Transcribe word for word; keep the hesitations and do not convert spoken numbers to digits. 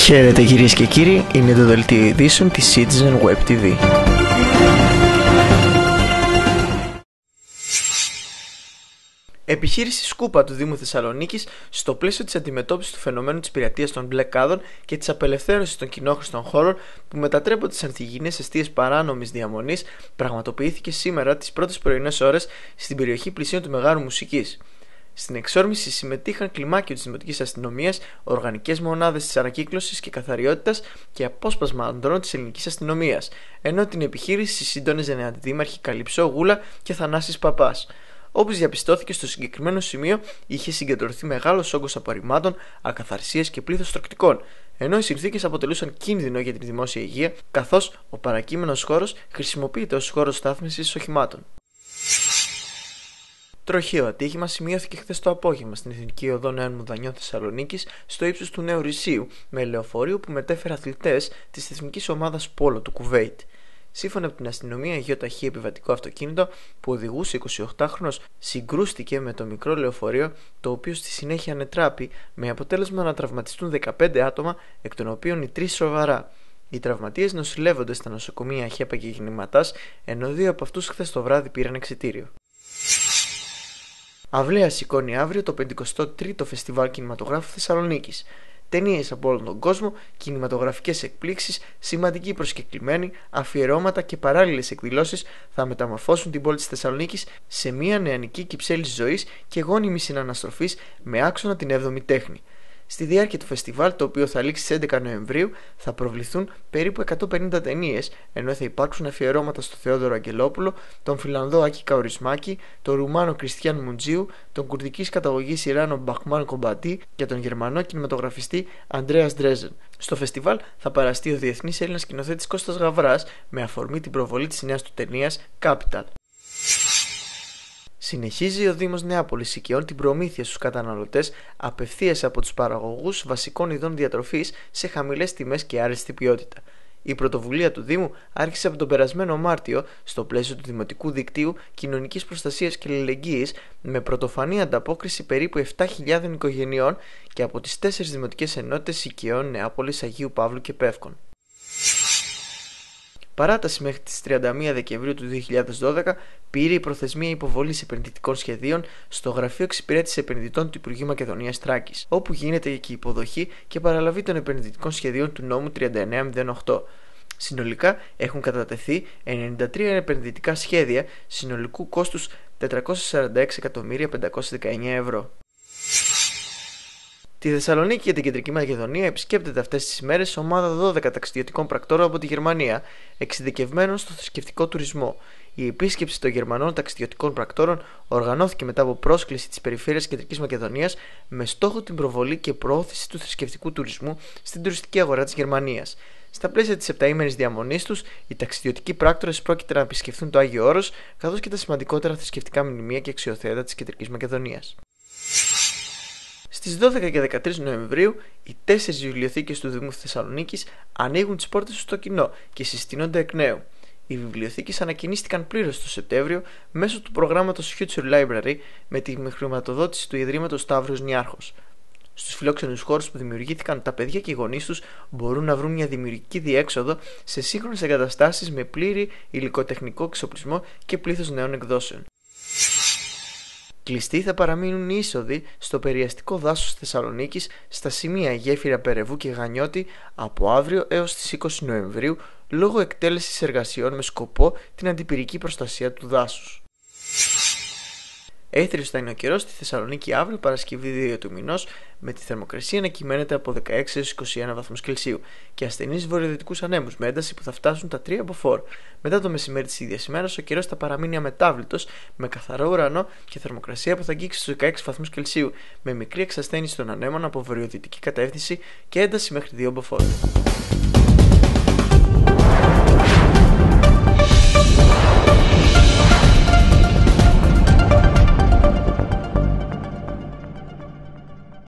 Χαίρετε κυρίες και κύριοι, είναι το δελτίο ειδήσεων της Citizen Web τι βι. Επιχείρηση Σκούπα του Δήμου Θεσσαλονίκης στο πλαίσιο της αντιμετώπισης του φαινομένου της πειρατείας των μπλε κάδων και της απελευθέρωσης των κοινόχρηστων χώρων που μετατρέπονται σε ανθυγιεινές εστίες παράνομης διαμονής πραγματοποιήθηκε σήμερα τις πρώτες πρωινές ώρες στην περιοχή πλησίων του Μεγάρου Μουσικής. Στην εξόρμηση συμμετείχαν κλιμάκιο της Δημοτικής Αστυνομίας, οργανικές μονάδες της ανακύκλωσης και καθαριότητας και απόσπασμα ανδρών της Ελληνικής Αστυνομίας, ενώ την επιχείρηση σύντονιζαν αντιδήμαρχοι Καλυψό Γούλα και Θανάσης Παπάς. Όπως διαπιστώθηκε, στο συγκεκριμένο σημείο είχε συγκεντρωθεί μεγάλος όγκος απορριμμάτων, ακαθαρσίες και πλήθος τροκτικών, ενώ οι συνθήκες αποτελούσαν κίνδυνο για την δημόσια υγεία, καθώς ο παρακείμενος χώρος χρησιμοποιείται ως χώρος στάθμισης οχημάτων. Τροχαίο ατύχημα σημειώθηκε χθες το απόγευμα στην Εθνική Οδό Νέων Μουδανιών Θεσσαλονίκης, στο ύψος του Νέου Ρησίου, με λεωφορείο που μετέφερε αθλητές της εθνικής ομάδας Πόλο του Κουβέιτ. Σύμφωνα με την αστυνομία, γεωταχή επιβατικό αυτοκίνητο που οδηγούσε εικοσιοκτάχρονος συγκρούστηκε με το μικρό λεωφορείο, το οποίο στη συνέχεια ανετράπη, με αποτέλεσμα να τραυματιστούν δεκαπέντε άτομα, εκ των οποίων οι τρεις σοβαρά. Οι τραυματίες νοσηλεύονται στα νοσοκομεία Χέπα και Γεννηματάς, ενώ δύο από αυτούς χθες το βράδυ πήραν εξιτήριο. Αυλαία σηκώνει αύριο το πενηκοστό τρίτο Φεστιβάλ Κινηματογράφου Θεσσαλονίκης. Ταινίες από όλον τον κόσμο, κινηματογραφικές εκπλήξεις, σημαντικοί προσκεκλημένοι, αφιερώματα και παράλληλες εκδηλώσεις θα μεταμορφώσουν την πόλη της Θεσσαλονίκης σε μια νεανική κυψέλης ζωής και γόνιμης συναναστροφής με άξονα την έβδομη τέχνη. Στη διάρκεια του φεστιβάλ, το οποίο θα λήξει στις έντεκα Νοεμβρίου, θα προβληθούν περίπου εκατόν πενήντα ταινίες, ενώ θα υπάρξουν αφιερώματα στο Θεόδωρο Αγγελόπουλο, τον Φιλανδό Άκη Καουρισμάκη, τον Ρουμάνο Κριστιαν Μουντζίου, τον κουρδικής καταγωγής Ιράνο Μπαχμάν Κομπατή και τον Γερμανό κινηματογραφιστή Αντρέας Ντρέζεν. Στο φεστιβάλ θα παραστεί ο διεθνής Έλληνας σκηνοθέτης Κώστας Γαβράς με αφορμή την προβολή της νέας του ταινίας Capital. Συνεχίζει ο Δήμος Νεάπολης οικειών την προμήθεια στους καταναλωτές απευθείας από τους παραγωγούς βασικών ειδών διατροφής σε χαμηλές τιμές και άριστη ποιότητα. Η πρωτοβουλία του Δήμου άρχισε από τον περασμένο Μάρτιο στο πλαίσιο του Δημοτικού Δικτύου Κοινωνικής Προστασίας και Αλληλεγγύης με πρωτοφανή ανταπόκριση περίπου επτά χιλιάδες οικογενειών και από τις τέσσερις δημοτικές ενότητες οικειών Νεάπολης, Αγίου Παύλου και Πεύκων. Παράταση μέχρι τις τριάντα μία Δεκεμβρίου του δύο χιλιάδες δώδεκα πήρε η προθεσμία υποβολής επενδυτικών σχεδίων στο Γραφείο Εξυπηρέτησης Επενδυτών του Υπουργείου Μακεδονίας Τράκης, όπου γίνεται και η υποδοχή και παραλαβή των επενδυτικών σχεδίων του νόμου τριάντα εννέα μηδέν οκτώ. Συνολικά έχουν κατατεθεί ενενήντα τρία επενδυτικά σχέδια συνολικού κόστους τετρακόσια σαράντα έξι εκατομμύρια πεντακόσια δεκαεννέα ευρώ. Τη Θεσσαλονίκη και την Κεντρική Μακεδονία επισκέπτεται αυτές τις ημέρες ομάδα δώδεκα ταξιδιωτικών πρακτόρων από τη Γερμανία, εξειδικευμένων στο θρησκευτικό τουρισμό. Η επίσκεψη των Γερμανών ταξιδιωτικών πρακτόρων οργανώθηκε μετά από πρόσκληση της Περιφέρειας Κεντρικής Μακεδονίας με στόχο την προβολή και προώθηση του θρησκευτικού τουρισμού στην τουριστική αγορά της Γερμανίας. Στα πλαίσια της επταήμερης διαμονής τους, οι ταξιδιωτικοί πράκτορες πρόκειται να επισκεφθούν το Άγιο Όρος καθώς και τα σημαντικότερα θρησκευτικά μνημεία και αξιοθέατα της Κεντρικής Μακεδονίας. Στις δώδεκα και δεκατρείς Νοεμβρίου, οι τέσσερις βιβλιοθήκες του Δήμου Θεσσαλονίκης ανοίγουν τις πόρτες τους στο κοινό και συστήνονται εκ νέου. Οι βιβλιοθήκες ανακοινίστηκαν πλήρως το Σεπτέμβριο μέσω του προγράμματος Future Library με τη χρηματοδότηση του Ιδρύματος Σταύρος Νιάρχος. Στους φιλόξενους χώρους που δημιουργήθηκαν, τα παιδιά και οι γονείς τους μπορούν να βρουν μια δημιουργική διέξοδο σε σύγχρονες εγκαταστάσεις με πλήρη υλικοτεχνικό εξοπλισμό και πλήθος νέων εκδόσεων. Κλειστοί θα παραμείνουν οι είσοδοι στο περιαστικό δάσος Θεσσαλονίκης στα σημεία Γέφυρα Περεβού και Γανιώτη από αύριο έως τις είκοσι Νοεμβρίου λόγω εκτέλεσης εργασιών με σκοπό την αντιπυρική προστασία του δάσους. Έθριος θα είναι ο καιρός στη Θεσσαλονίκη αύριο, Παρασκευή δύο του μηνός, με τη θερμοκρασία να κυμαίνεται από δεκαέξι έως είκοσι ένα βαθμούς Κελσίου και ασθενείς βορειοδυτικούς ανέμους με ένταση που θα φτάσουν τα τρία μποφόρ. Μετά το μεσημέρι της ίδιας ημέρας, ο καιρός θα παραμείνει αμετάβλητος με καθαρό ουρανό και θερμοκρασία που θα αγγίξει στους δεκαέξι βαθμούς Κελσίου, με μικρή εξασθένιση των ανέμων από βορειοδυτική κατεύθυνση και ένταση μέχρι δύο μποφόρ.